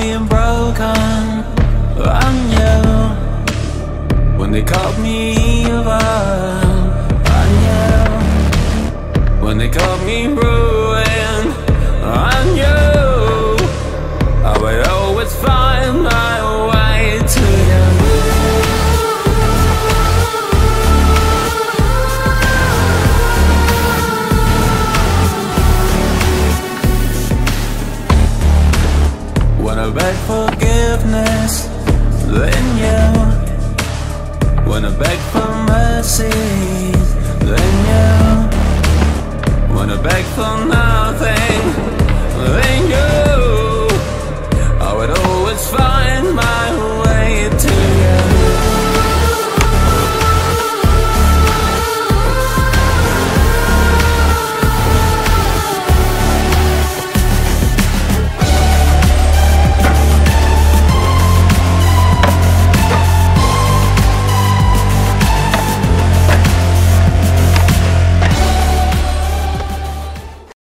me broken, I knew. When they called me evil, I knew. When they called me ruin, I knew. I would always find my way to you. When I beg forgiveness, then you. When I beg for mercy, then you. When I beg for nothing, then you. I would always find